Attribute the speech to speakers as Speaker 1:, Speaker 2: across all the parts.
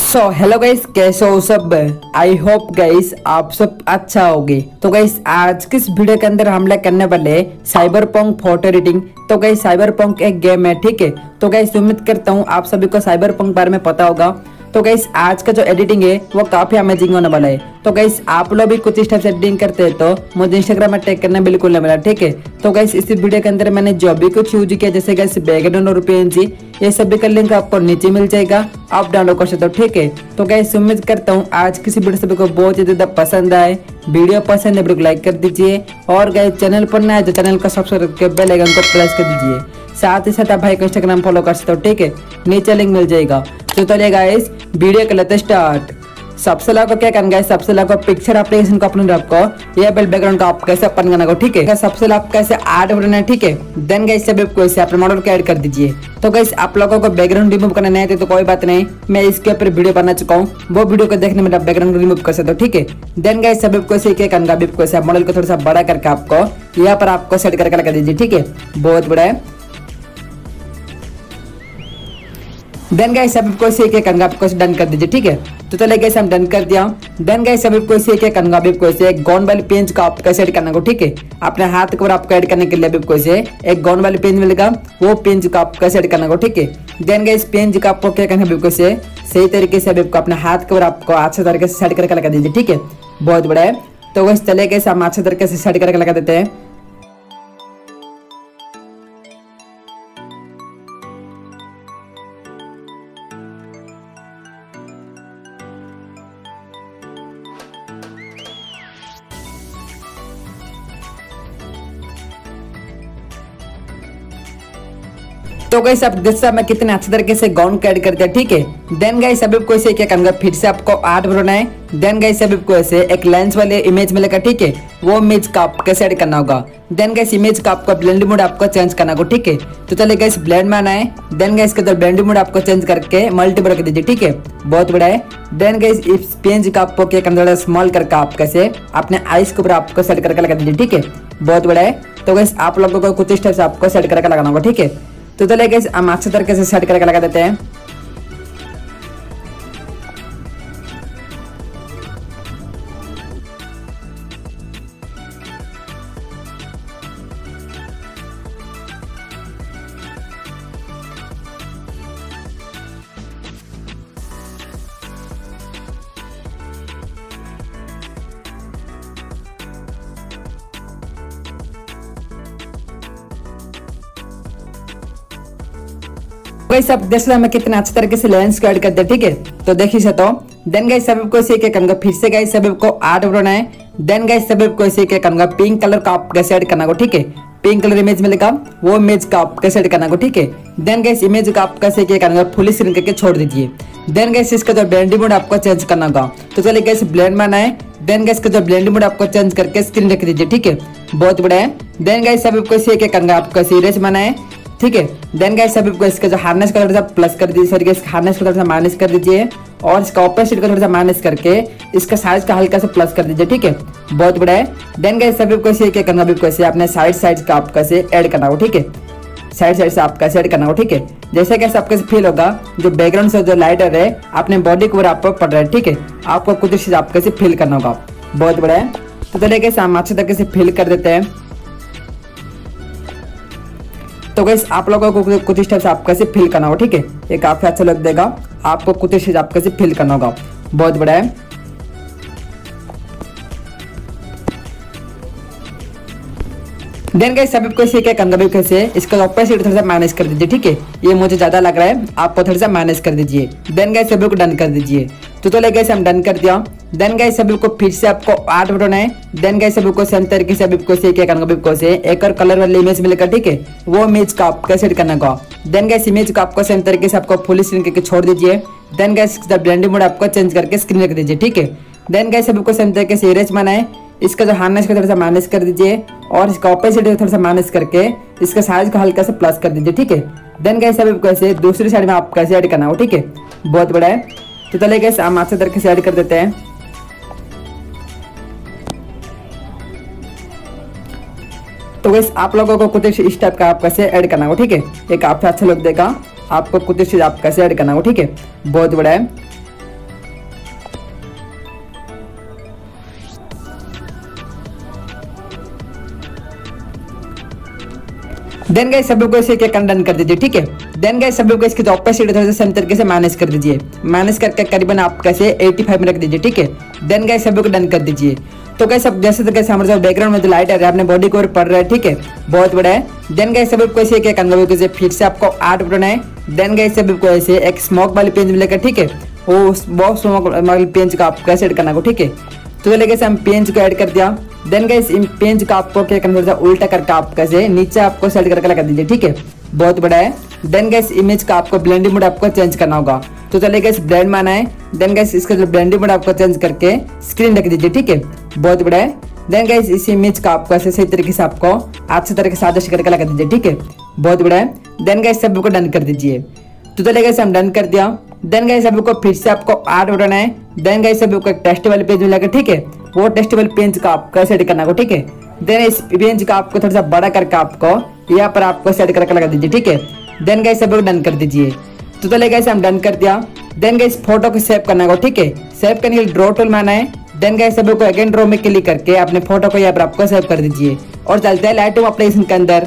Speaker 1: So hello guys, कैसे हो सब। आई होप गाइस आप सब अच्छा होगे। तो गाइस आज किस वीडियो के अंदर हम लोग करने वाले साइबरपंक फोटो एडिटिंग। तो गाइस साइबरपंक एक गेम है, ठीक है। तो गाइस उम्मीद करता हूँ आप सभी को साइबरपंक बारे में पता होगा। तो गाइस आज का जो एडिटिंग है वो काफी अमेजिंग होने वाला है। तो गाइस आप लोग भी कुछ इस टाइप से एडिटिंग करते हैं तो मुझे इंस्टाग्राम में टैग करना बिल्कुल नहीं मिला, ठीक है। तो गाइस इस वीडियो के अंदर मैंने जो भी कुछ यूज किया, जैसे गाइस बैकग्राउंड और PNG, ये सभी का लिंक आपको नीचे मिल जाएगा, आप डाउनलोड कर सकते हो, ठीक है। तो गाइस उम्मीद करता हूँ आज किसी वीडियो सभी को बहुत ही ज्यादा पसंद आए। वीडियो पसंद है वीडियो को लाइक कर दीजिए, और गाइस चैनल पर नया है तो चैनल को सब्सक्राइब करके बेल आइकन को प्रेस कर दीजिए। साथ ही साथ आप भाई को इंस्टाग्राम फॉलो कर सकते हो, ठीक है, नीचे लिंक मिल जाएगा। तो चलिए गाइस वीडियो के लेते स्टार्ट। सबसे लोगों को क्या करना है, सबसे लोगों को पिक्चर एप्लीकेशन को अपलोड आपको ये बैकग्राउंड को आप कैसे ओपन करना को, ठीक है। सबसे लोग कैसे आर्ट बनाना है, ठीक है। देन गाइस सब को इसे अपने मॉडल को ऐड कर दीजिए। तो गाइस आप लोगों को बैकग्राउंड रिमूव करना नहीं है तो कोई बात नहीं, मैं इसके ऊपर वीडियो बना चुका हूँ, वो वीडियो को देखने में बैकग्राउंड रिमूव कर सकते हो, ठीक है। देन गाइस सब को इसे क्या करना, को इसे मॉडल को थोड़ा सा बड़ा करके आपको यहाँ पर आपको सेट करके लगा दीजिए, ठीक है। बहुत बड़ा है। देन गाइस सब को इसे क्या करना, आपको डन कर दीजिए, ठीक है। तो चले गाइस हम डन कर दिया। देन गाइस सब को इसे क्या करना, को इसे एक गॉन वाली पेज को आपको सेट करना को, ठीक है। अपने हाथ के ऊपर आपको ऐड करने के लिए को इसे एक गॉन वाली पेज मिलेगा, वो पेज को आपको सेट करना को, ठीक है। देन गाइस पेज को आपको क्या करना है, इसे सही तरीके से आपको अपने हाथ के ऊपर आपको अच्छे तरीके से सेट करके लगा दीजिए, ठीक है। बहुत बड़ा है। तो गाइस चले गाइस हम अच्छे तरीके से सेट करके लगा देते हैं। तो गाइस अब देखिए मैं कितने अच्छे तरीके से गॉन को ऐड कर दिया, ठीक है। देन गाइस सब को इसे क्या करना, फिर से आपको आर्ट बनाना है। देन गाइस सब को ऐसे एक लेंस वाले इमेज मिलेगा, ठीक है, वो इमेज का आपको कैसे ऐड करना होगा। देन गाइस इमेज का आपको ब्लेंड मोड आपको चेंज करना होगा, ठीक है। तो चलिए गाइस ब्लेंड में आना है। देन गाइस के ब्लेंड मोड आपको चेंज करके मल्टीपल कर दीजिए, ठीक है। बहुत बड़ा है। देन गाइस इस पेज का आपको क्या करना, स्मॉल करके आप कैसे अपने आईज के ऊपर आपको सेट करके लगा दीजिए, ठीक है। बहुत बड़ा है। तो गाइस आप लोगों को कुछ इस टाइप से आपको सेट करके लगाना होगा, ठीक है। तो चलिए गाइस हम अच्छे तरीके से सेट करके लगा देते हैं। गाइस अब देख मैं कितने अच्छे तरीके से लेंस को ऐड कर दिया, ठीक है। तो देखिए से तो देन गाइस सब को इसे क्या करना, फिर से गाइस सब को आर्ट बनाना है। देन गाइस सब को इसे क्या करना, पिंक कलर का आप कैसे ऐड करना को, ठीक है। पिंक कलर इमेज मिलेगा, वो इमेज का आप कैसे ऐड करना को, ठीक है। देन गाइस इमेज का आप कैसे क्या करना, फुल स्क्रीन करके छोड़ दीजिए। देन गाइस इसका जो ब्लेंड मोड आपको चेंज करना होगा। तो चलिए गाइस ब्लेंड में आना है। देन गाइस का जो ब्लेंड मोड आपको चेंज करके स्क्रीन रख दीजिए, ठीक है। बहुत बड़ा है। देन गाइस सब को इसे क्या करना, आपको सीरियस बनाना है, ठीक है। देन गाइस सभी को इसका जो हार्नेस का थोड़ा सा प्लस कर दीजिए, सॉरी इसका हार्नेस को थोड़ा सा माइनस कर दीजिए, और इसका ऑपोजिट को थोड़ा सा माइनस करके इसका साइज का हल्का सा प्लस कर दीजिए, ठीक है। बहुत बड़ा है। देन गाइस सभी को इसे क्या करना, को इसे अपने साइड का आप कैसे ऐड करना हो, ठीक है। साइड से आप कैसे ऐड करना हो, ठीक है। जैसे कैसे आपको फील होगा जो बैकग्राउंड से जो लाइटर है अपने बॉडी के ऊपर आपको पड़ रहा है, ठीक है। आपको कुछ चीज आप कैसे फील करना होगा। बहुत बड़ा है। तो चलिए कैसे हम अच्छे तरीके से फील कर देते हैं। तो गाइस आप लोगों को कुछ इस टाइप से आप कैसे फील करना होगा, ठीक है। ये काफी अच्छा लग देगा, आपको कुछ इस आप कैसे फील करना होगा। बहुत बड़ा है। देन गाइस सभी को इसे क्या करना, कैसे इसका ऑपोजिट थोड़ा सा माइनस कर दीजिए, ठीक है। ये मुझे ज्यादा लग रहा है, आपको थोड़ा सा माइनस कर दीजिए। देन गाइस सभी को डन कर दीजिए। तो चलिए गाइस हम डन कर दिया। देन गाइस सभी को फिर से आपको आर्ट बनाना है। देन गाइस सभी को सेम तरीके से को से क्या करना, को से एक और कलर वाली इमेज मिलेगा, ठीक है, वो इमेज का आप कैसे करना होगा। देन गाइस इमेज को आपको सेम तरीके से आपको फुल स्क्रीन करके छोड़ दीजिए। देन गाइस ब्लेंडिंग मोड आपको चेंज करके स्क्रीन रख दीजिए, ठीक है। देन गाइस सभी को सेम तरीके से इरेज बनाना है। इसका जो हार्नेस को थोड़ा सा माइनस कर दीजिए, और इसका ऑपोजिट थोड़ा सा माइनस करके इसका साइज को हल्का सा प्लस कर दीजिए, ठीक है। देन गाइस सभी को ऐसे दूसरी साइड में आप कैसे ऐड करना हो, ठीक है। बहुत बड़ा है। तो चलिए गाइस हम अच्छे तरीके से ऐड कर देते हैं। तो गाइस आप लोगों को कुछ इस टाइप का आप कैसे ऐड करना हो, ठीक है। ये काफी अच्छा लुक देगा, आपको कुछ चीज आप कैसे ऐड करना हो, ठीक है। बहुत बड़ा है। देन गाइस सभी को इसे क्या डन कर दीजिए, ठीक है। देन गाइस सभी को इसके जो ऑपोजिट थोड़ा सा सेम तरीके से माइनस कर दीजिए। माइनस करके करीबन आप कैसे 85 में रख दीजिए, ठीक है। देन गाइस सभी को डन कर दीजिए। तो गाइस अब जैसे तरीके हमारे जो बैकग्राउंड में जो लाइट आ रहा है अपने बॉडी को पड़ रहा है, ठीक है, बहुत बड़ा है। देन गाइस सभी को ऐसे क्या करना होगा, फिर से आपको आर्ट बनाना है। देन गाइस सभी को ऐसे एक स्मोक वाली पेज मिलेगा, ठीक है, वो बहुत स्मोक वाली पेज का आप कैसे ऐड करना होगा, ठीक है। तो चलिए गाइस हम पेज को ऐड कर दिया। देन गाइस इन पेज का आपको क्या करना होगा, उल्टा करके आप कैसे नीचे आपको सेट करके लगा दीजिए, ठीक है, बहुत बड़ा है। देन गाइस इमेज का आपको ब्लेंडिंग मोड आपको चेंज करना होगा। तो चलिए गाइस ब्लेंड माना है। देन गाइस इसका जो ब्लेंडिंग मोड आपको चेंज करके स्क्रीन रख दीजिए, ठीक है, बहुत बड़ा है। देन गाइस इस इमेज का आपको ऐसे सही तरीके से आपको अच्छे तरीके से एडजस्ट करके लगा दीजिए, ठीक है, बहुत बड़ा है। देन गाइस सभी को डन कर दीजिए। तो चलिए गाइस हम डन कर दिया। देन गाइस सभी को फिर से आपको आर्ट बनाना है। देन गाइस सभी को एक टेस्ट वाले पेज मिलेगा, ठीक है, वो टेस्ट वाले पेज का आपको सेट करना होगा, ठीक है। देन इस पेज का आपको थोड़ा सा बड़ा करके आपको यहाँ पर आपको सेट करके लगा दीजिए, ठीक है। देन गाइस सभी को डन कर दीजिए। तो चलिए गाइस हम डन कर दिया। देन गाइस फोटो को सेव करना होगा, ठीक है, सेव करने के लिए ड्रॉ टूल में आना है। देन गाइस सभी को अगेन ड्रॉ में क्लिक करके अपने फोटो को यहाँ पर आपको सेव कर दीजिए और चलते हैं लाइटरूम एप्लीकेशन के अंदर।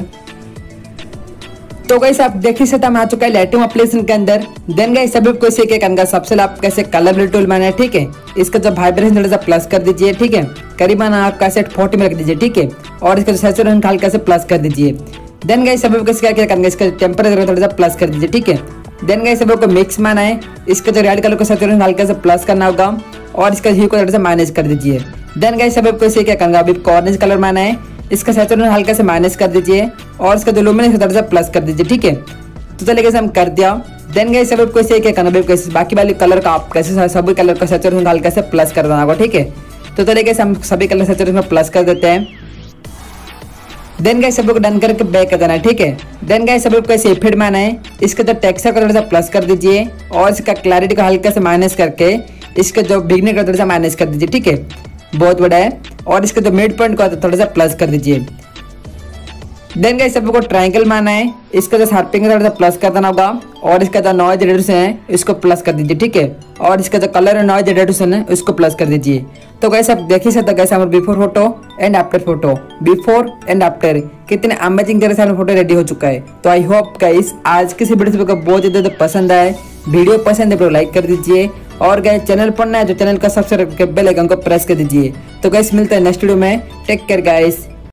Speaker 1: तो गाइस आप देख ही सकते हैं आ चुका है लाइटरूम एप्लीकेशन के अंदर। देन गाइस सभी को इसे क्या करना, सबसे आप कैसे कलर टूल में आना है, ठीक है, इसका जो वाइब्रेशन थोड़ा सा प्लस कर दीजिए, ठीक है, करीबन आपका सेट 40 में रख दीजिए, ठीक है, और इसका सैचुरेशन हल्का से प्लस कर दीजिए। देन गाइस सभी को क्या करना, इसका टेम्परेचर थोड़ा सा प्लस कर दीजिए, ठीक है। देन गाइस सभी को मिक्स में आना है। इसका जो रेड कलर का सैचुरेशन हल्का से प्लस करना होगा और इसका ह्यू को थोड़ा सा माइनस कर दीजिए। देन गाइस सभी को इसे क्या करना, अभी ऑरेंज कलर में आना है। इसका सैचुरेशन हल्का से माइनस कर दीजिए और इसका जो लुमिनेंस थोड़ा सा प्लस कर दीजिए, ठीक है। तो चलिए गाइस हम कर दिया। देन गाइस सभी को इसे क्या करना, बाकी वाले कलर का आप कैसे सभी कलर का सैचुरेशन हल्का से प्लस कर देना होगा, ठीक है। तो चलिए गाइस हम सभी कलर सैचुरेशन में प्लस कर देते हैं। देन गाइस सभी को डन करके बैक कर देना है, ठीक है। देन गाइस सभी को ऐसे फिट में आना है। इसका जो टेक्सचर का थोड़ा सा प्लस कर दीजिए और इसका क्लैरिटी का हल्का से माइनस करके इसका जो बिगनिंग का थोड़ा सा माइनस कर दीजिए, ठीक है, बहुत बड़ा है। और इसका जो मिड पॉइंट का थोड़ा सा प्लस कर दीजिए। देन गाइस सभी को ट्रायंगल में आना है। इसका जो शार्पिंग थोड़ा सा प्लस कर देना होगा और इसका जो नॉइज रिडक्शन है इसको प्लस कर दीजिए, ठीक है, और इसका जो कलर है नॉइज रिडक्शन है उसको प्लस कर दीजिए। तो गाइस आप देख ही सकते हैं हमारे before photo and after photo, before and after कितने अमेजिंग तरह से हमारा फोटो रेडी हो चुका है। तो आई होप गाइस आज की वीडियो को बहुत ज्यादा पसंद आए। वीडियो पसंद है तो लाइक कर दीजिए और गाइस चैनल पर नया है तो चैनल का सब्सक्राइब करके बेल आइकन को प्रेस कर दीजिए। तो गाइस मिलते हैं नेक्स्ट वीडियो में। Take care guys.